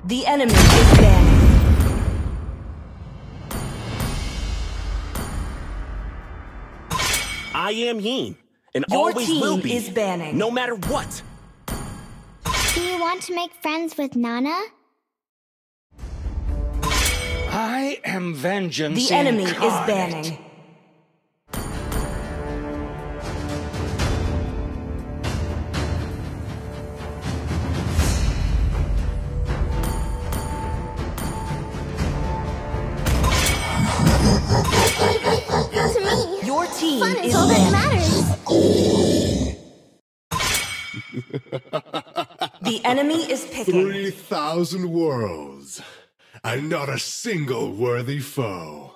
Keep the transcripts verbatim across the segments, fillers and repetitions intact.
The enemy is banning. I am Heen, and Your always team will be. is banning. No matter what. Do you want to make friends with Nana? I am vengeance The enemy is incarnate. banning. To me, Your team fun is is all that banning. matters. The enemy is picking. Three thousand worlds, and not a single worthy foe.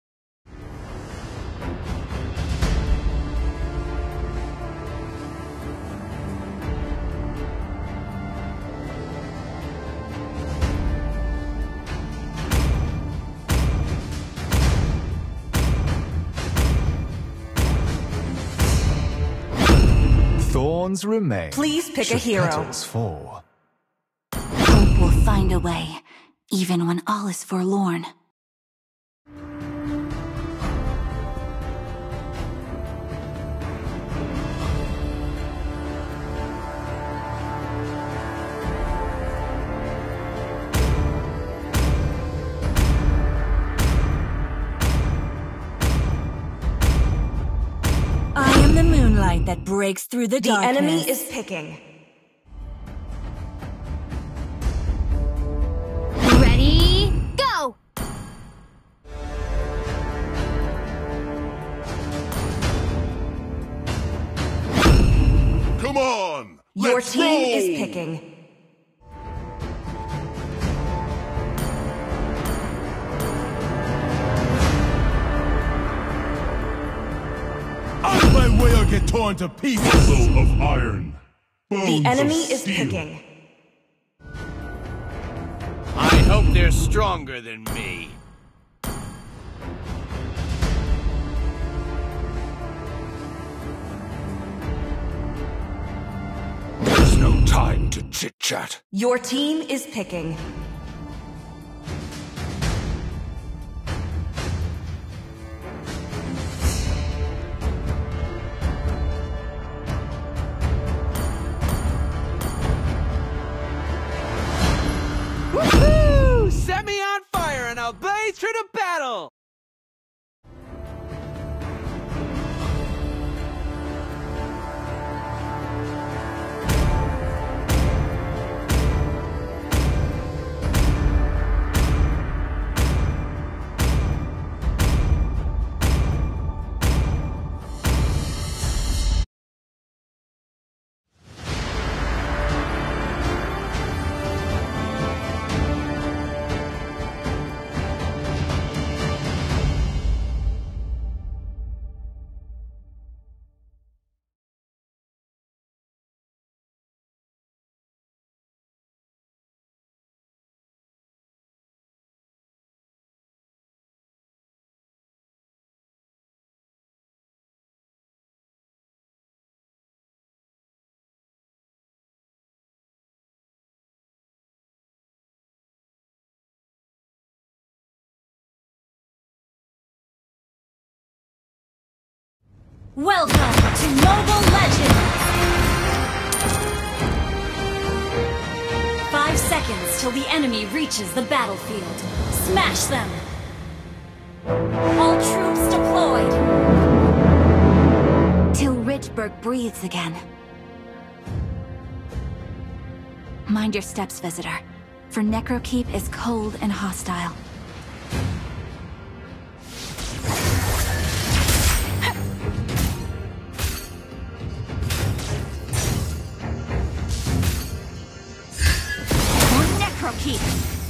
Thorns remain. Please pick a should hero. petals fall. Hope will find a way, even when all is forlorn. I am the moonlight that breaks through the, The darkness. enemy is picking. Ready, go! Come on! Your let's team roll! is picking. Out of my way or get torn to pieces! Muscle of iron. The Bones enemy of is steel. picking. I hope they're stronger than me. There's no time to chit-chat. Your team is picking. Woohoo! Set me on fire and I'll blaze through the battle! Welcome to Mobile Legends! Five seconds till the enemy reaches the battlefield. Smash them! All troops deployed! Till Ridgeburg breathes again. Mind your steps, visitor, for Necrokeep is cold and hostile. More Necrokeep!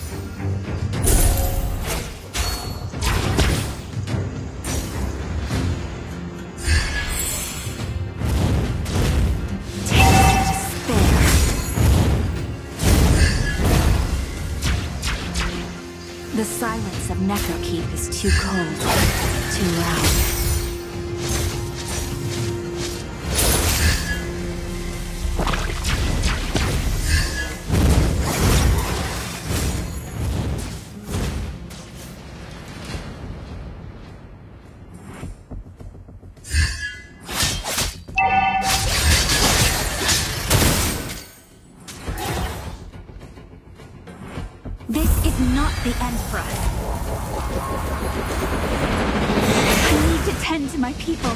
The silence of Necrokeep is too cold, too loud. the end for us. I need to tend to my people.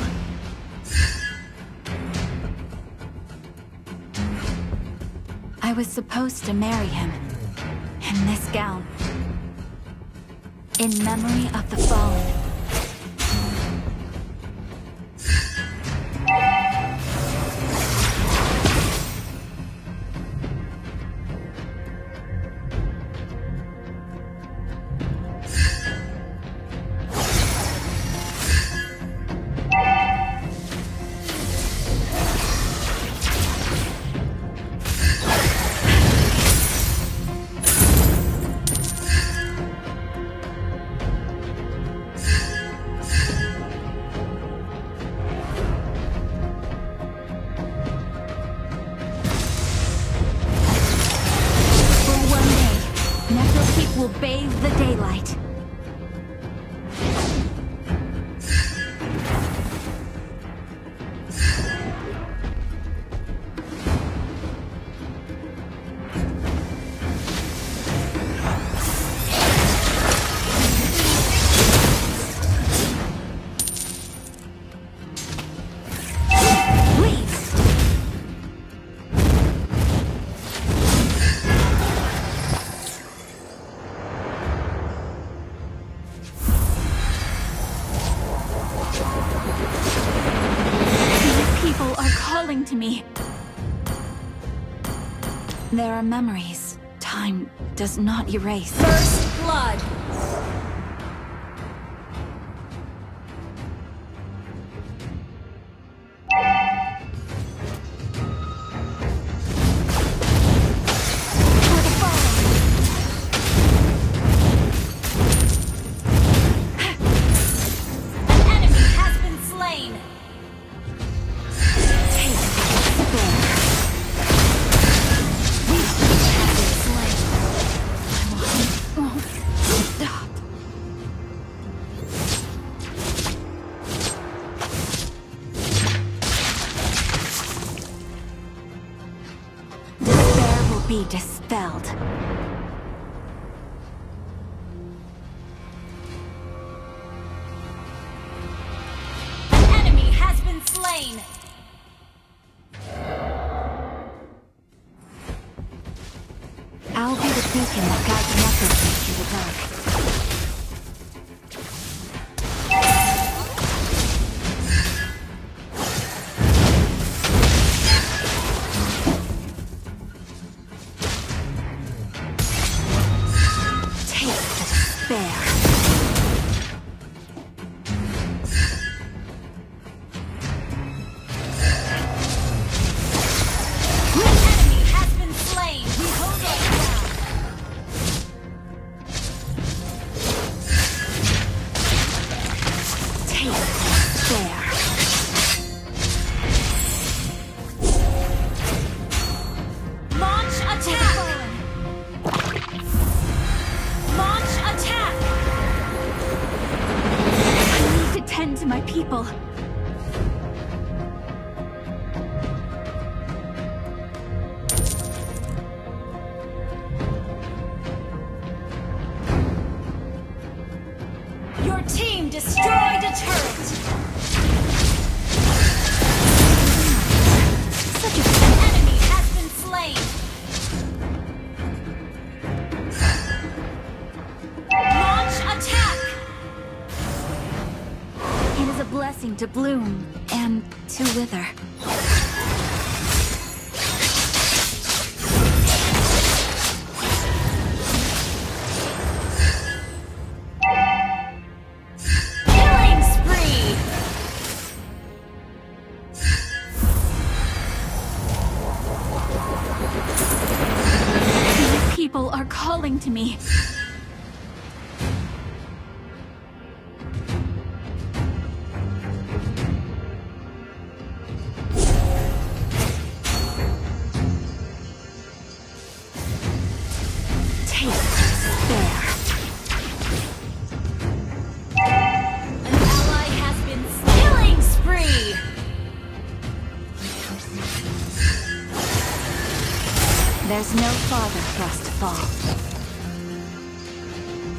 I was supposed to marry him. In this gown. In memory of the fallen. Will bathe the daylight. To me. There are memories time does not erase. First blood. Be dispelled. An enemy has been slain. I'll be the beacon that guides Necrokeep through the dark. To my people. Your team destroyed a turret. Such a An enemy has been slain. Launch attack. It is a blessing to bloom and to wither. Killing spree. These people are calling to me. There's no farther for us to fall.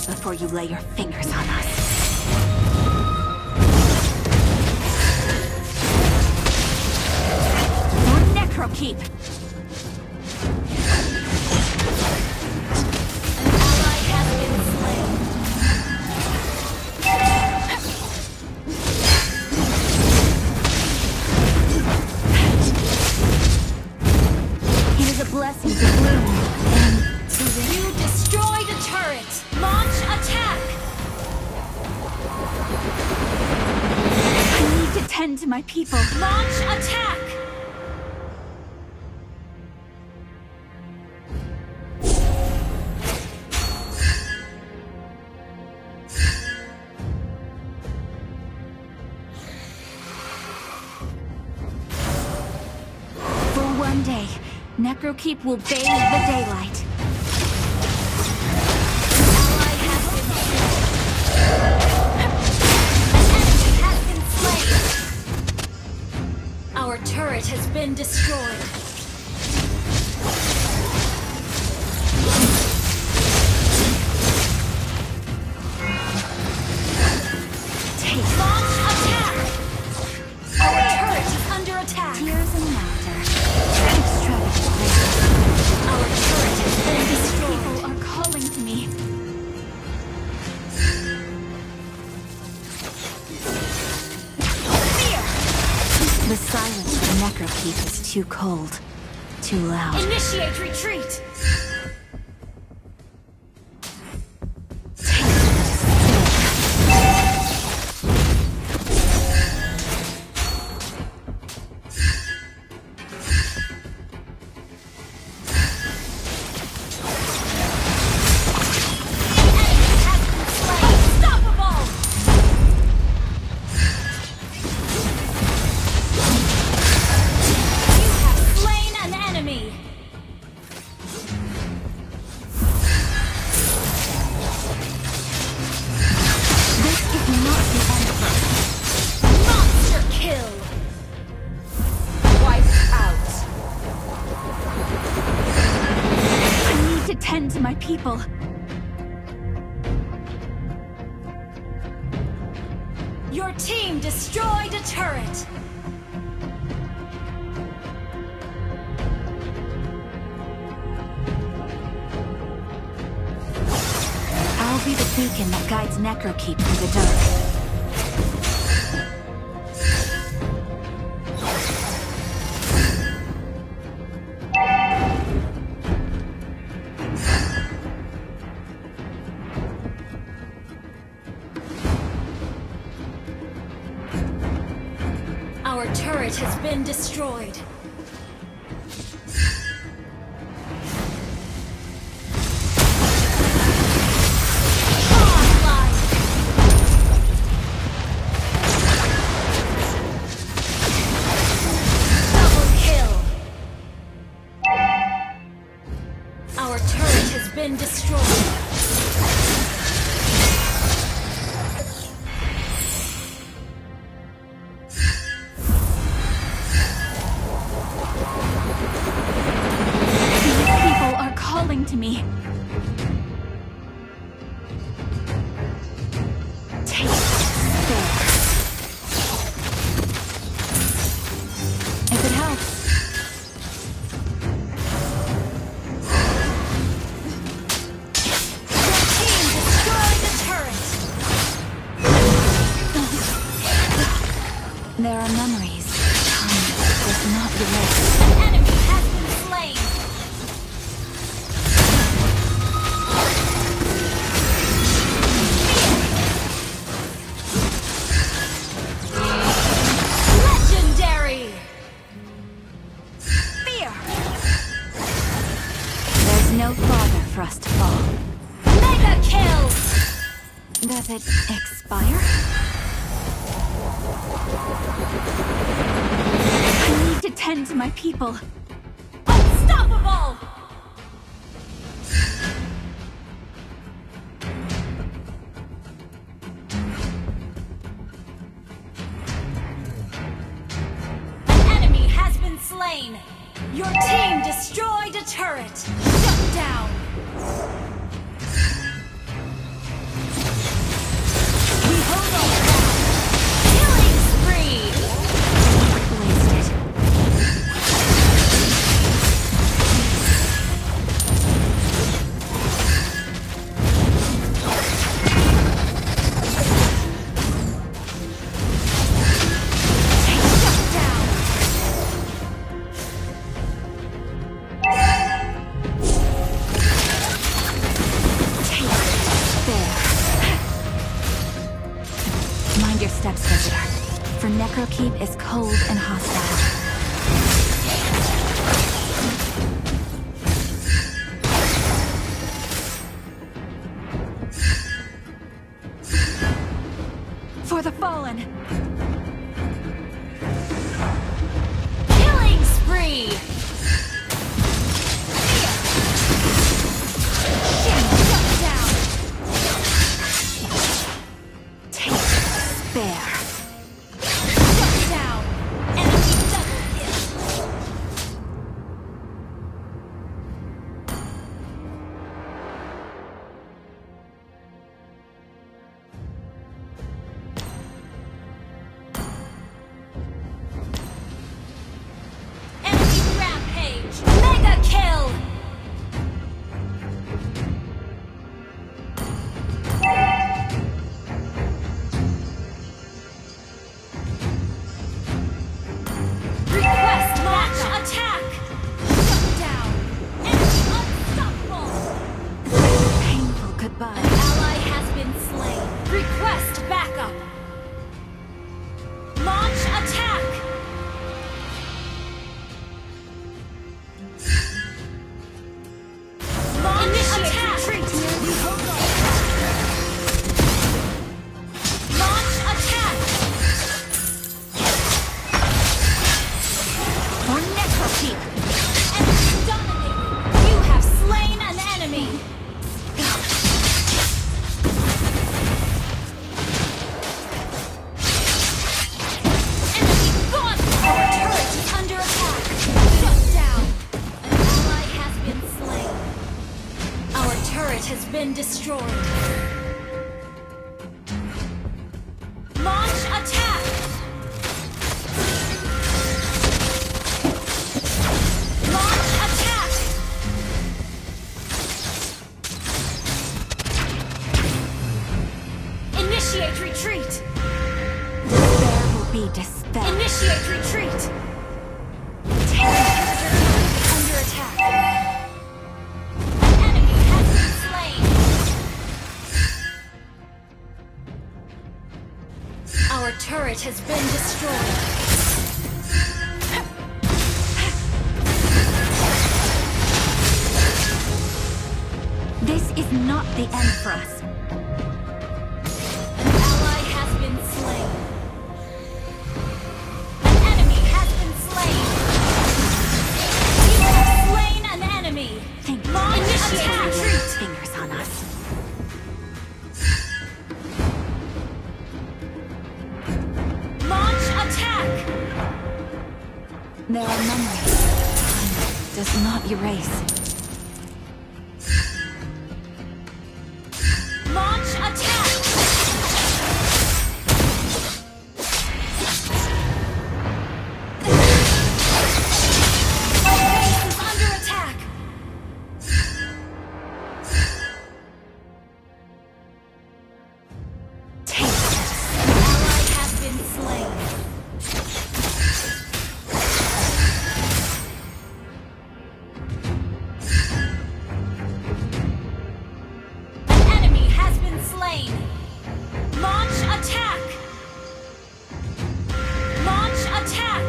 before you lay your fingers on us. For Necrokeep! An ally has been slain. It is a blessing to bloom and to the... You destroyed a turret! Launch attack! I need to tend to my people. Launch attack! For one day, Necrokeep will bathe the daylight. Ally has been slain. An enemy has been slain. Our turret has been destroyed. Take Launch attack! Our turret is under attack. tears and laughter. Extravagant places. Our turret has been These destroyed. people are calling to me. The silence of Necrokeep is too cold, too loud. Initiate retreat! Take this. Unstoppable! You have slain an enemy! This is not the end of it. Monster kill! Wiped out. I need to tend to my people. Your team destroyed a turret! I'll be the beacon that guides Necrokeep through the dark. Our turret has been destroyed. Godlike! Double kill! Our turret has been destroyed. These people are calling to me. Take this. If it helps. Team destroyed the turret! There are memories. Time does not erase. An enemy has been slain! Legendary! Fear! There's no farther for us to fall. Mega kill! Does it expire? I need to tend to my people. Unstoppable! An enemy has been slain! Your team destroyed a turret! Shut down! footsteps, visitor. For Necrokeep is cold and hostile. For the fallen! Killing spree! Shut down! Take spare. Shut down! Enemy double kill! Enemy rampage! Mega kill! Request launch attack! Shut down! Enemy unstoppable! Painful goodbye. An ally has been slain. Request backup! Launch attack! Launch attack! Launch attack! For Necrokeep! Enemy dominated! You have slain an enemy! Enemy gone! Our turret is under attack! Shut down! An ally has been slain. Our turret has been destroyed. Launch attack! Launch attack! Initiate retreat! There will be despair. Initiate retreat! Take Under attack. An enemy has been slain. Our turret has been destroyed. This is not the end for us. An ally has been slain. An enemy has been slain. You have slain an enemy. Think Launch Initiate attack. retreat. Fingers on us. Launch attack. There are memories. Time does not erase. Launch attack. Our base is under attack. Take this. An ally has been slain. An enemy has been slain. Launch attack. Launch attack.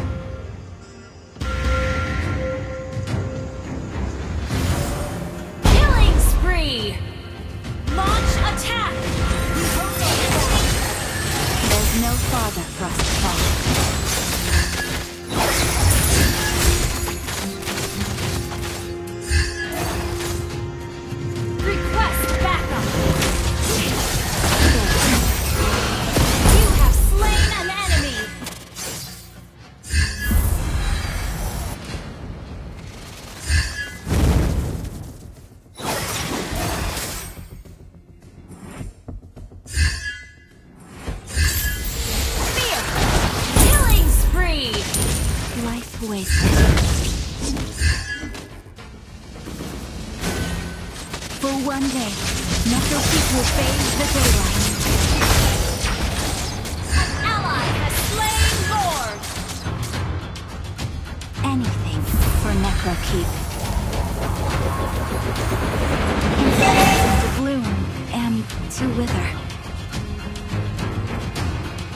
Killing spree. Launch attack. There's no farther for us to fall. Request backup. You have slain an enemy. Fear. Killing spree. Life wasted. For one day, Necrokeep will bathe the daylight. An ally has slain Lord. Anything for Necrokeep. Insects to bloom and to wither.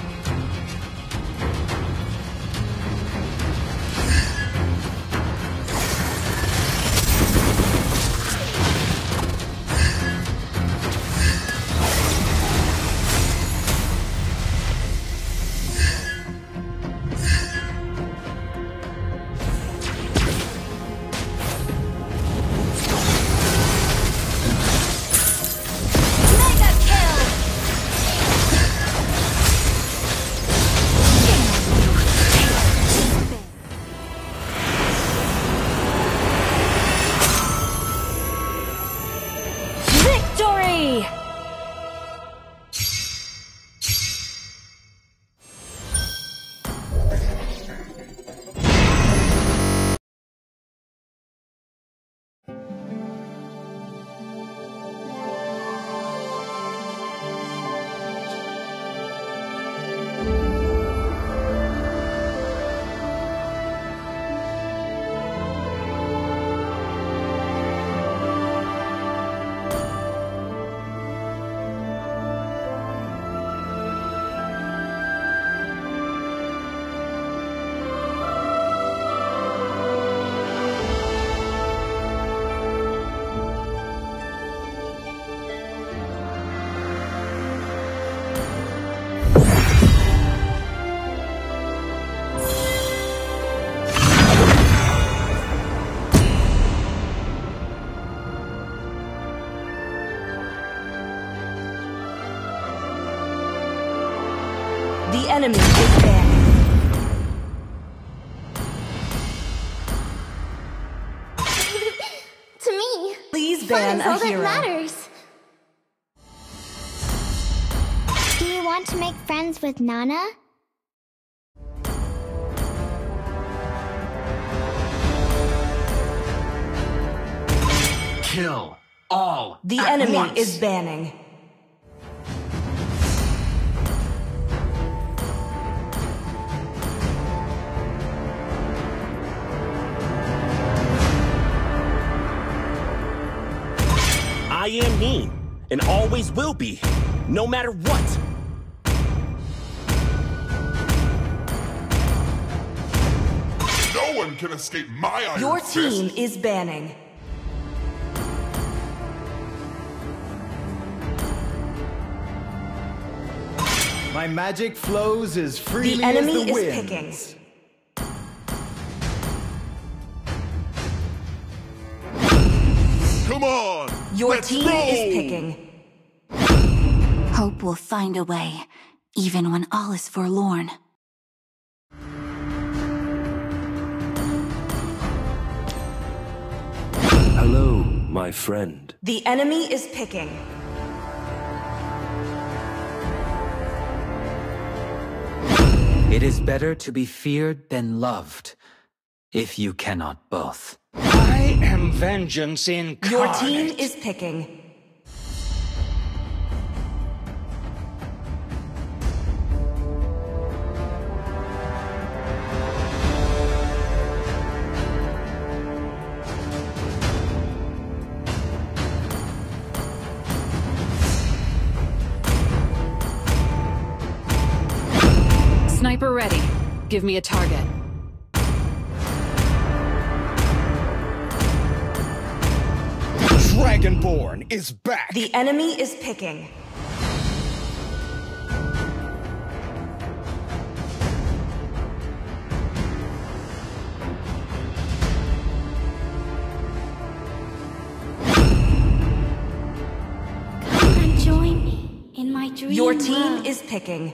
The enemy is banning. To me, Please fun ban is all a that hero. matters. Do you want to make friends with Nana? Kill all. The at enemy once. is banning. I am mean, and always will be, no matter what. No one can escape my iron Your fist. team is banning. My magic flows as freely The enemy as the is wind. picking. Come on! Your let's team roll! is picking. Hope will find a way, even when all is forlorn. Hello, my friend. The enemy is picking. It is better to be feared than loved, if you cannot both. I am vengeance incarnate. Your team is picking. Sniper ready. Give me a target. Dragonborn is back! The enemy is picking. Come and join me in my dream Your team world. is picking.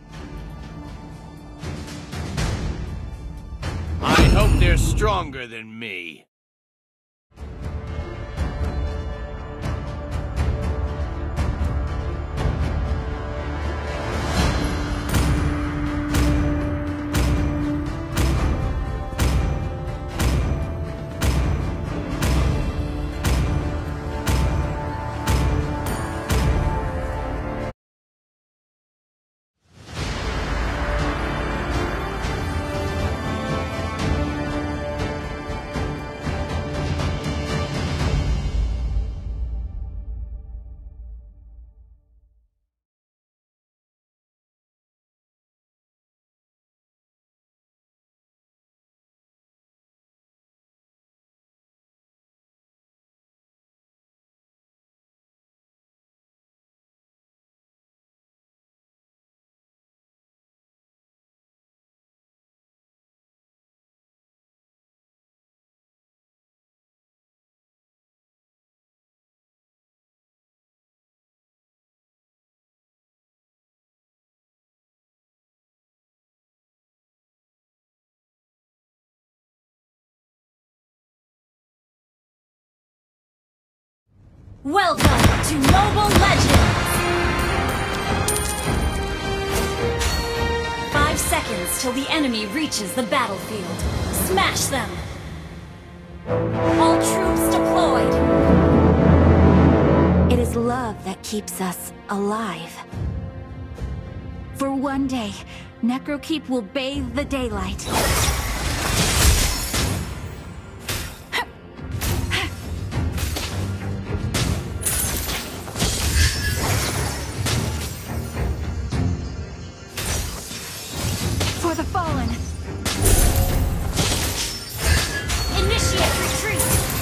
I hope they're stronger than me. Welcome to Mobile Legends! Five seconds till the enemy reaches the battlefield. Smash them! All troops deployed! It is love that keeps us alive. For one day, Necrokeep will bathe the daylight. For the fallen. Initiate retreat!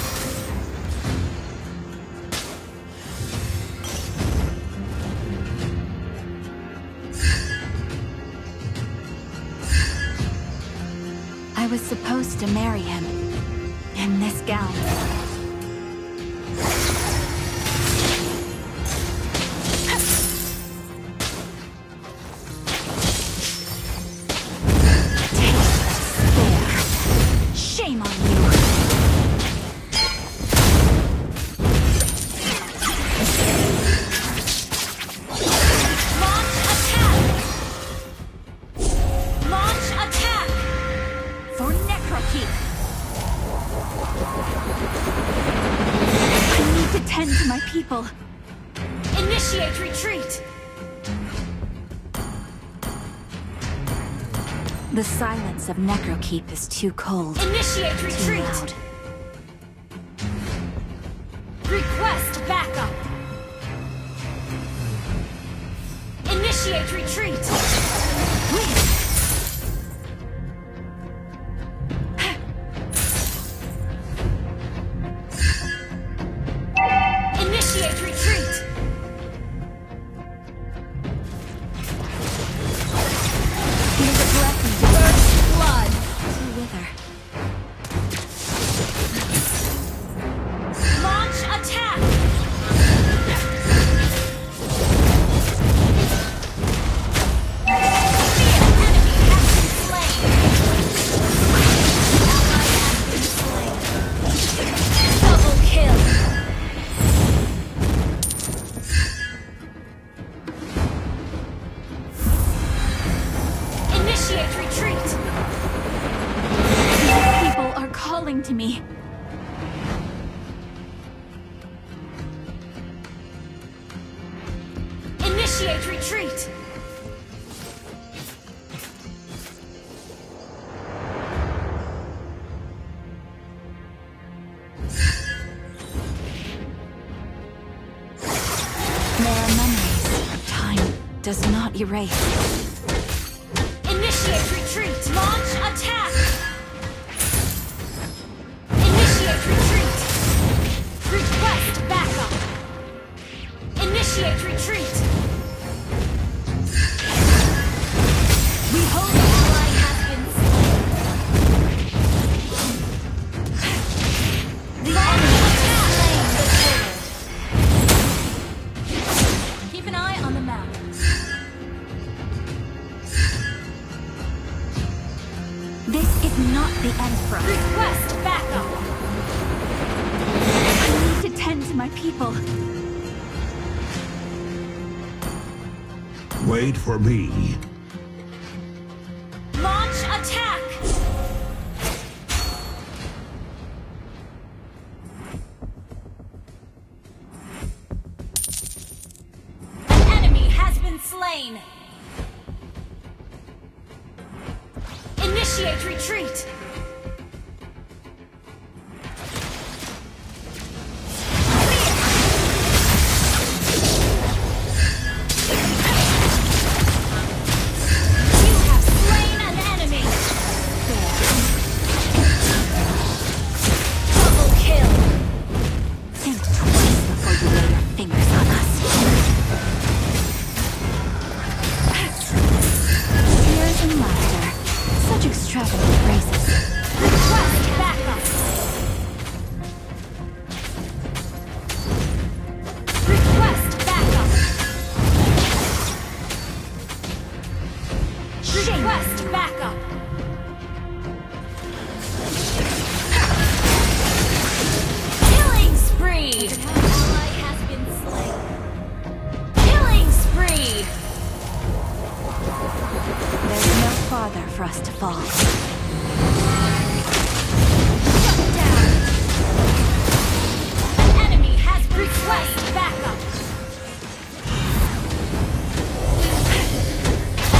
I was supposed to marry him. In this gown. Shame on you! Launch attack! Launch attack! For Necrokeep! I need to tend to my people. Initiate retreat! The silence of Necrokeep is too cold. Initiate Too retreat! loud. Request backup! Initiate retreat! Initiate retreat! It is a blessing to First blood! to wither. Launch attack! Double kill! Initiate retreat! These people are calling to me. Initiate retreat! There are memories time does not erase. Initiate retreat! Launch attack! Initiate retreat! Request backup! Initiate retreat! We hold an ally has been slain. The enemy has slain the turtle. Keep an eye on the map. This is not the end for us. Request backup! I need to tend to my people. Wait for me. Launch attack! An enemy has been slain! Initiate retreat! You have slain an enemy! Double kill! Think twice before you lay your fingers on us. Tears and laughter. Such extravagant phrases. Request backup! Request backup! Request backup! Killing spree! An ally has been slain. Killing spree! There's no farther for us to fall. Shut down! An enemy has request backup!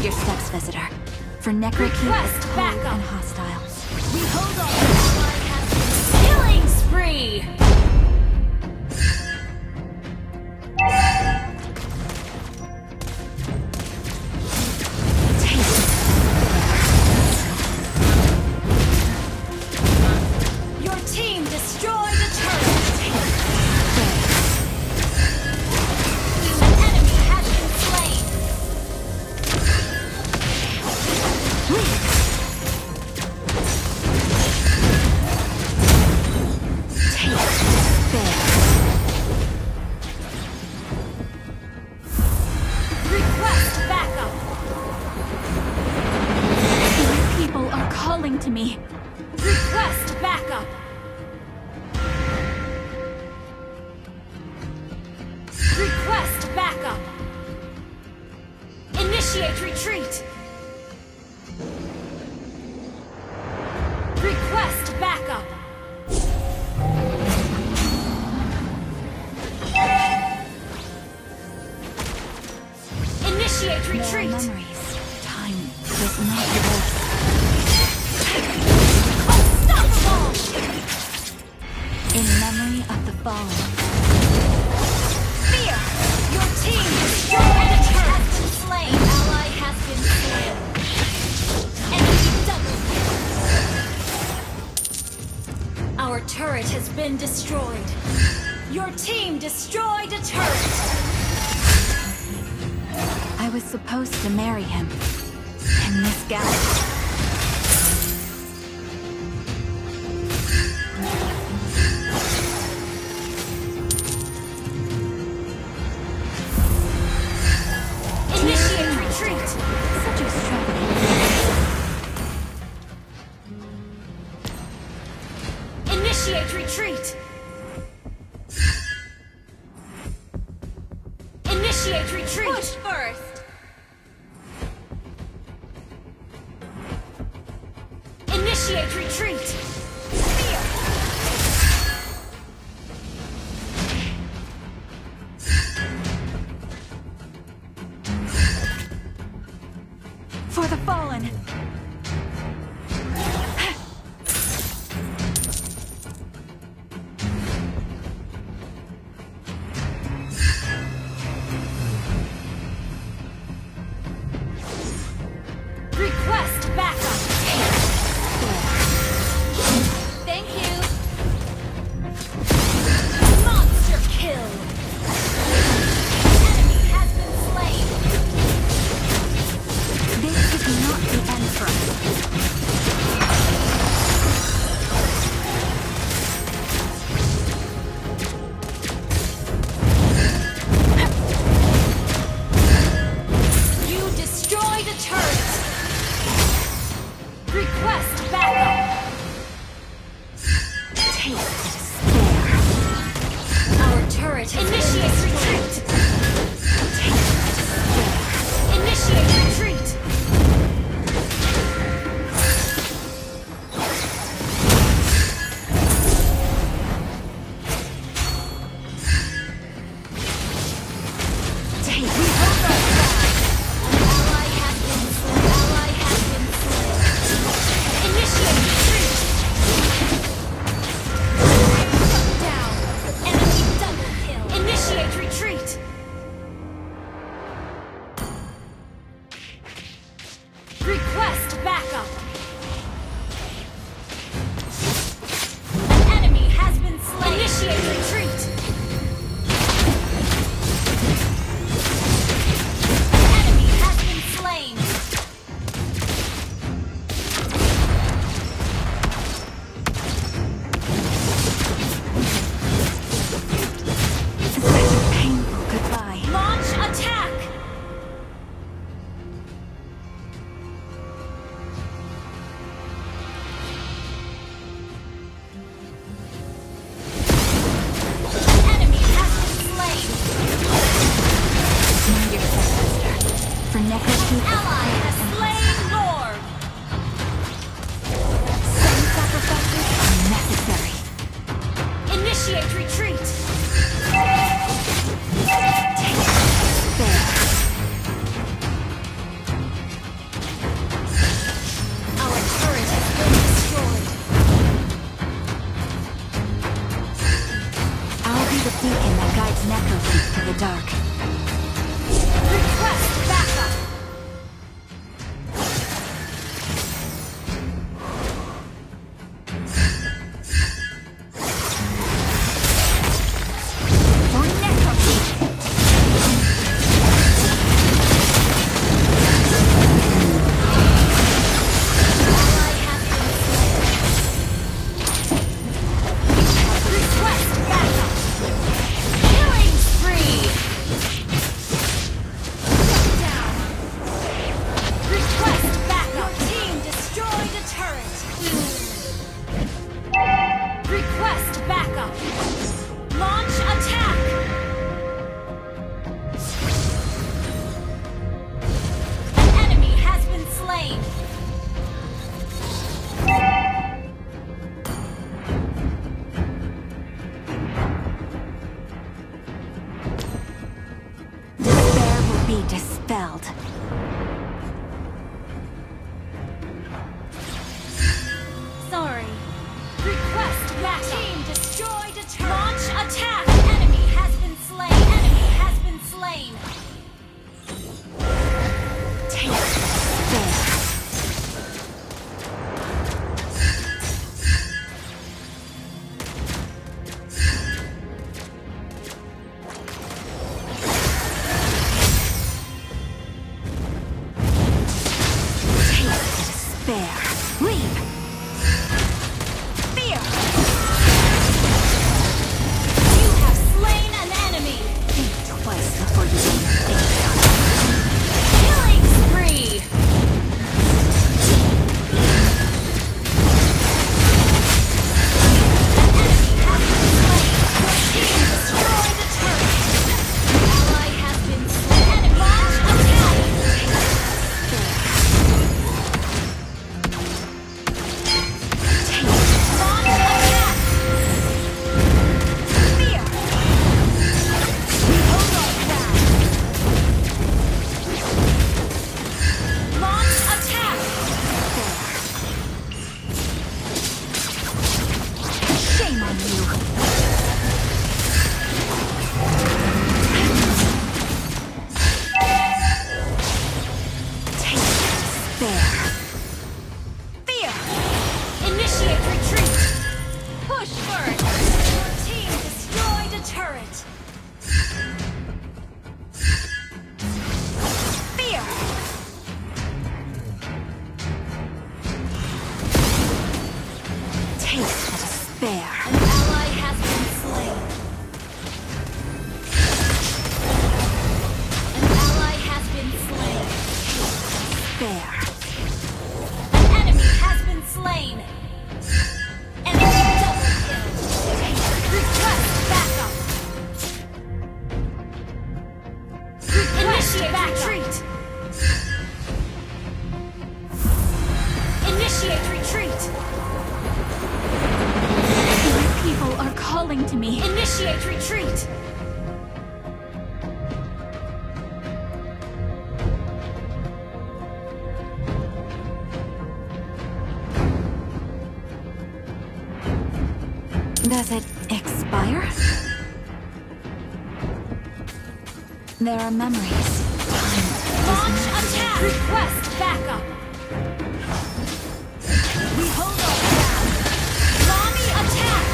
your steps, visitor. For Necrokeep is Request cold backup. and hostile. We hold on. Ally has been killing spree. Your team destroyed a turret. An enemy has been slain. Request backup. These people are calling to me. Request backup. Request backup. Initiate retreat. Request backup. Initiate retreat. Their memories. Time does not erase. Unstoppable. In memory of the fallen. Fear. Your team destroyed a turret. Has been slain. Ally has been slain. Enemy double kill. Our turret has been destroyed. Your team destroyed a turret. I was supposed to marry him. In this galaxy. Initiate retreat. Such extravagance. Initiate retreat. Initiate retreat. Push first. Initiate retreat. Fear. For the fallen. Request backup. Thank you. Monster kill. Enemy has been slain. This is not the end. dispelled. Sorry. Request back. Team destroyed a turret. Launch attack. Enemy has been slain. Enemy has been slain. Take this. To me. Initiate retreat! Does it expire? There are memories. Launch attack! Request backup! We hold our ground! Launch attack!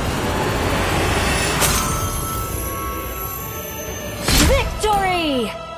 Victory!